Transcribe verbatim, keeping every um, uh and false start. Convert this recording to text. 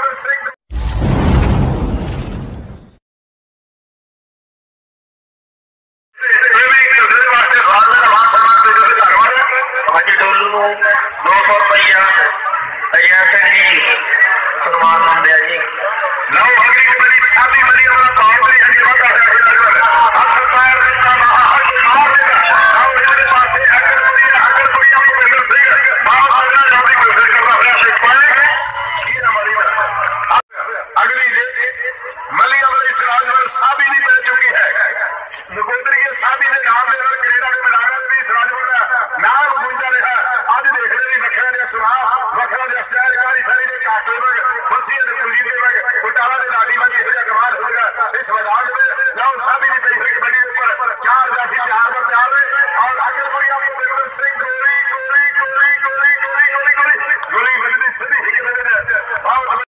दो सौ रुपया ऐसे नहीं सलमान मंदिया जी लो अगली बड़ी शादी बड़ी हमारा काम बड़ी हजी बात है हाथ पैर का हाथ मार देगा आओ मेरे पास है अगर बड़ी अगर बड़ी हम मिल से बात करना जल्दी कोशिश कर रहा है पाए की हमारी अगली मली हमारे इस राज में साबी नहीं बन चुकी है नकोदरी के साबी के नाम ले कनेडा के मैदान में इस राज में नाम गूंजा रहा आज देख ले वखरा दे सुभाव वखरा दे स्टाइल कारी सारी दे काटे वग बसिया दे कुलजीत दे वग उटाला दे लाडी वग ये कमाल होगा इस मैदान में लाओ साबी नहीं पई बड़ी ऊपर चार जाफी चार बार चार